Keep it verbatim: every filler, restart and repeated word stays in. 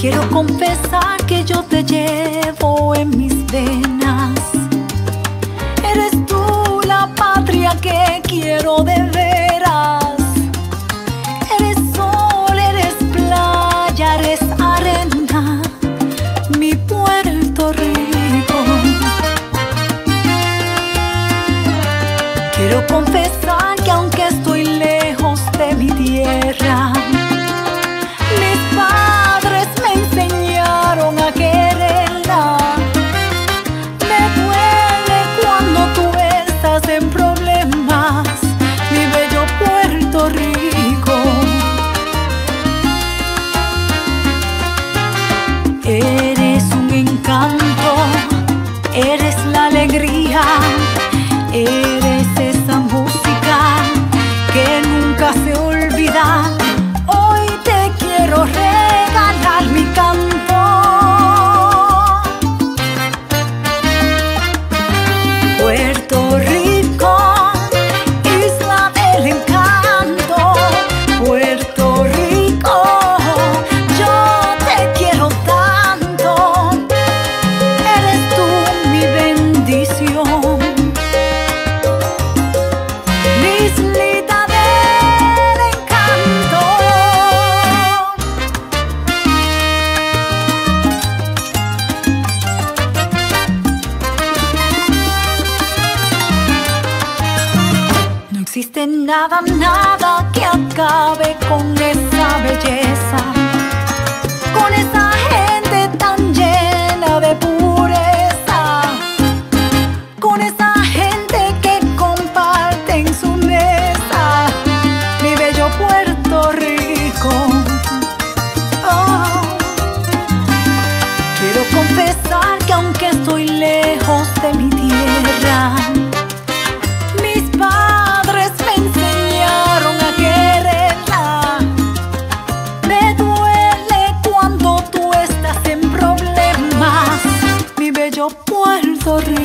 Quiero confesar que yo te llevo en mis venas. Eres tú la patria que quiero de veras. Eres sol, eres playa, eres arena, mi Puerto Rico. Quiero confesar que aunque estoy lejos de mi tierra, mis padres me enseñaron a quererla. Me duele cuando tú estás en problemas, mi bello Puerto Rico. Eres un encanto, eres la alegría, eres esa música que nunca se olvida. Hoy te quiero regalar mi canto. Puerto Rico, isla del encanto. Puerto Rico, yo te quiero tanto. Eres tú mi bendición, mi islita del encanto. No existe nada, nada que acabe con esa belleza, con esa gente tan llena de pureza, con esa gente que comparte en su mesa, mi bello Puerto Rico. Oh. Quiero confesar que aunque estoy lejos de mi tierra, mis padres me enseñaron a quererla. Me duele cuando tú estás en problemas, mi bello Puerto Rico.